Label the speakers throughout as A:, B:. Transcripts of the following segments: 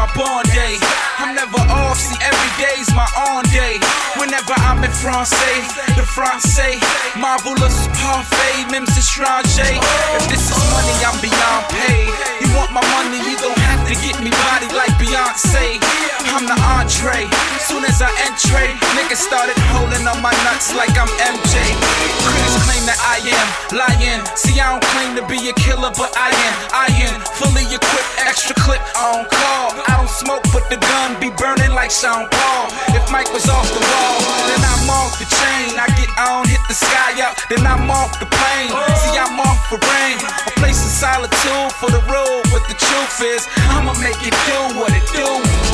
A: born day. I'm never off, see every day's my on day. Whenever I'm in Francais, the Francais, marvelous parfait, même c'est étranger. If this is money, I'm beyond paid. You want my money, you don't have to get me body like Beyonce. I'm the entree. Soon as I enter, niggas started holding on my nuts like I'm MJ. Critics claim that I am lying. See, I don't claim to be a killer, but I am fully equipped, extra clip on call. I don't smoke, but the gun be burning like Sean Paul. If Mike was off the wall, then I'm off the chain. I get on, hit the sky up, then I'm off the plane. See, I'm off for rain. A place of solitude for the road, but the truth is, I'ma make it do what it do.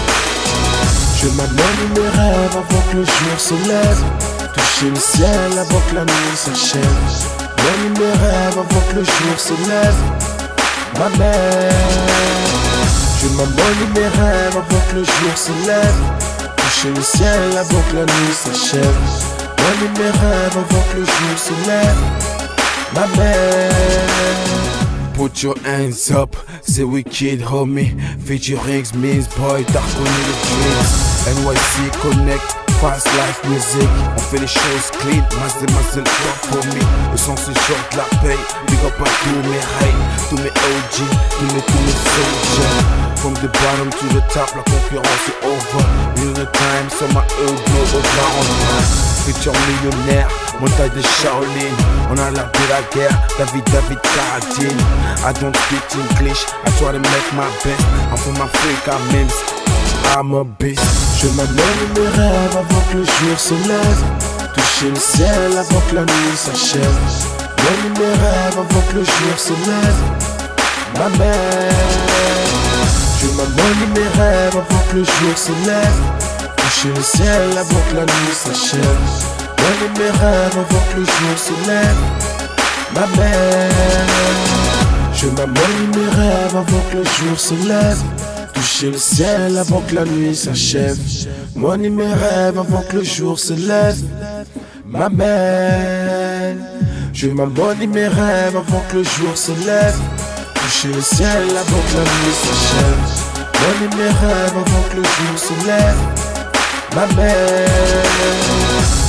B: Je m'amène mes rêves avant que le jour se lève. Toucher le ciel avant que la nuit s'achève. M'amène mes rêves avant que le jour se lève. Ma mère. Je m'amène mes rêves avant que le jour se lève. Toucher le ciel avant que la nuit s'achève. M'amène mes rêves avant que le jour se lève. Ma mère.
C: Put your hands up, c'est Wicked homie. Featuring Means Boy, Dark on the Dreams. NYC Connect, Fast Life Music. On fait les choses clean, mazel pour me. Le son c'est genre de la paye. Big up à tous mes raids, tous mes OG, tous mes soldiers. From the bottom to the top, la concurrence est over. Real the time, sur ma ego au baron. Futur millionnaire, montagne de Shaolin. On a l'air de la guerre, David Carradine. I don't speak English, I try to make my best. I'm from Africa, memes, I'm a beast.
B: Je m'amène mes rêves avant que le jour se lève. Toucher le ciel avant que la nuit s'achève. M'amène mes rêves avant que le jour se lève. Ma mère. Je m'amène mes rêves avant que le jour se lève. Toucher le ciel avant que la nuit s'achève. M'amène mes rêves avant que le jour se lève. Ma mère. Je m'amène mes rêves avant que le jour se lève. Toucher le ciel avant que la nuit s'achève. M'amène mes rêves avant que le jour se lève. Ma mère. Je m'amène mes rêves avant que le jour se lève. Toucher le ciel avant que la nuit s'achève. M'amène mes rêves avant que le jour se lève. Ma mère.